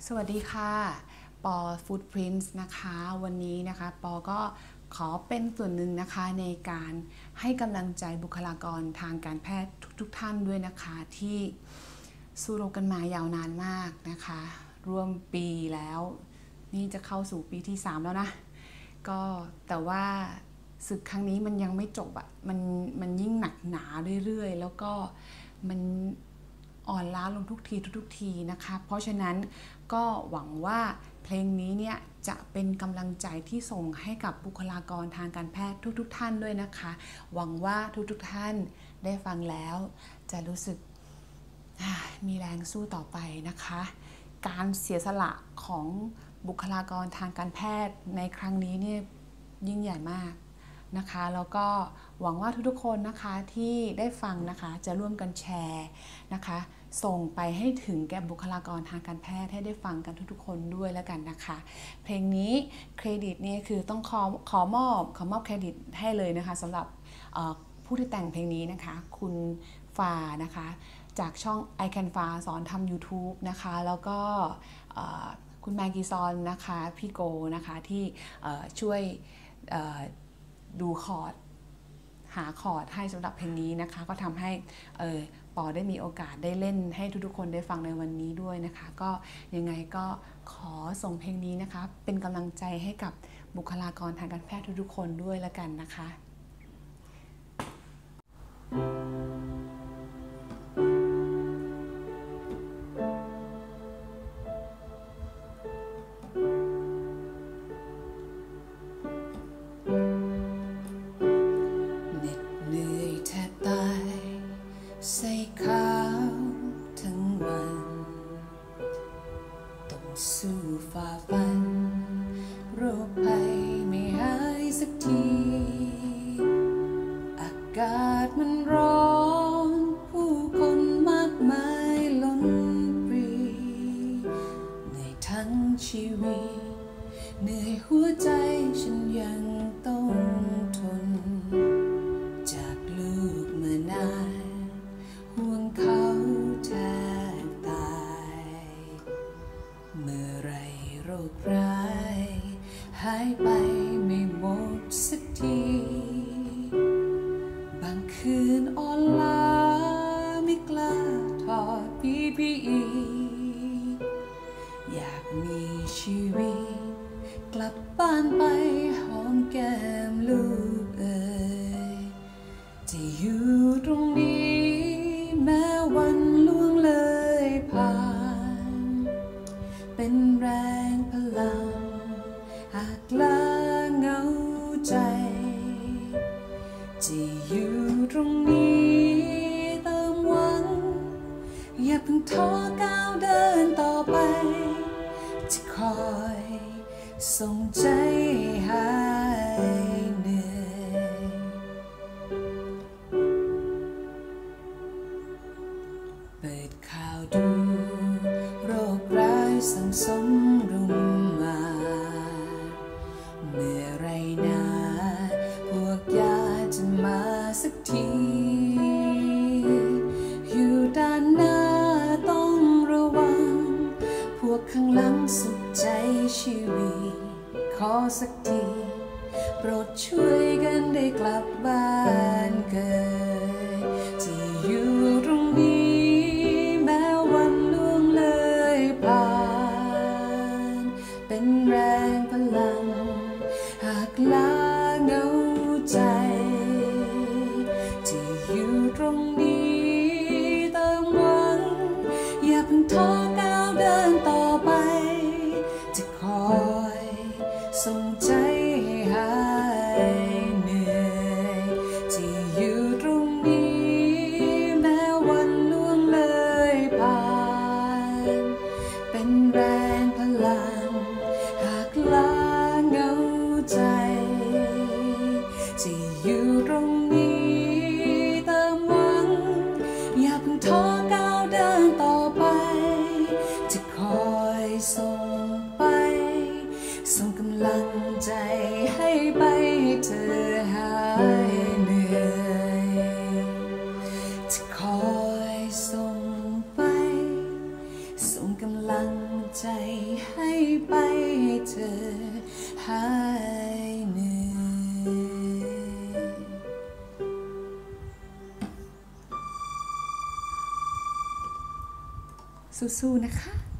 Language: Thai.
สวัสดีค่ะปอ Footprints นะคะวันนี้นะคะปอก็ขอเป็นส่วนหนึ่งนะคะในการให้กำลังใจบุคลากรทางการแพทย์ทุกท่านด้วยนะคะที่สู้รบกันมายาวนานมากนะคะร่วมปีแล้วนี่จะเข้าสู่ปีที่3แล้วนะก็แต่ว่าศึกครั้งนี้มันยังไม่จบอ่ะมันยิ่งหนักหนาเรื่อยๆแล้วก็มันอ่อนล้าลงทุกทีนะคะเพราะฉะนั้นก็หวังว่าเพลงนี้เนี่ยจะเป็นกำลังใจที่ส่งให้กับบุคลากรทางการแพทย์ทุกท่านด้วยนะคะหวังว่าทุกท่านได้ฟังแล้วจะรู้สึกมีแรงสู้ต่อไปนะคะการเสียสละของบุคลากรทางการแพทย์ในครั้งนี้เนี่ยยิ่งใหญ่มากนะคะแล้วก็หวังว่าทุกคนนะคะที่ได้ฟังนะคะจะร่วมกันแชร์นะคะส่งไปให้ถึงแก่บุคลากรทางการแพทย์ให้ได้ฟังกันทุกคนด้วยแล้วกันนะคะเพลงนี้เครดิตเนี่ยคือต้องขอมอบเครดิตให้เลยนะคะสำหรับผู้ที่แต่งเพลงนี้นะคะคุณฟานะคะจากช่อง I Can ฟาสอนทำ YouTube นะคะแล้วก็คุณแมกกี้ซอนนะคะพี่โกนะคะที่ช่วยดูคอร์ดหาคอร์ดให้สำหรับเพลงนี้นะคะก็ทำให้ปอได้มีโอกาสได้เล่นให้ทุกๆคนได้ฟังในวันนี้ด้วยนะคะก็ยังไงก็ขอส่งเพลงนี้นะคะเป็นกำลังใจให้กับบุคลากรทางการแพทย์ทุกๆคนด้วยละกันนะคะใส่ขาวทั้งวันต้องสู้ฝ่าฟันโรคภัยไม่หายสักทีอากาศมันร้อนผู้คนมากมายล้นปรีในทั้งชีวิตเหนื่อยหัวใจฉันยังต้องทนจากลูกเมื่อนานห่วงเขาแทบตายเมื่อไรโรคร้ายหายไปไม่หมดสักทีบางคืนอ่อนล้าไม่กล้าถอดPPEอยากมีชีวิตกลับบ้านไปหอมแก้มลูกจะอยู่ตรงนี้แม้วันล่วงเลยผ่านเป็นแรงพลังหากลาเหงาใจจะอยู่ตรงนี้เติมหวังอย่าเพิ่งท้อก้าวเดินต่อไปจะคอยส่งใจหายเหนื่อยเปิดข่าวดูโรคร้ายสังสมรุมมาเมื่อไรนะพวกยาจะมาสักทีอยู่ด้านหน้าต้องระวังพวกข้างหลังสุขใจชีวิตขอสักทีโปรดช่วยกันได้กลับบ้านเกิดที่อยู่ตรงนี้แม้วันล่วงเลยผ่านเป็นแรงพลังหากลาเหงาใจที่อยู่ตรงนี้เติมหวังอย่าเพิ่งท้อก้าวเดินต่อไปจะคอยส่งใจให้หายเหนื่อยที่อยู่ตรงนี้แม้วันล่วงเลยผ่านเป็นแรงพลังหากลาเหงาใจที่อยู่ตรงนี้เติมหวังอย่าเพิ่งท้อก้าวเดินต่อไปจะคอยกำลังใจให้ไปให้เธอหายเหนื่อยสู้ๆนะคะ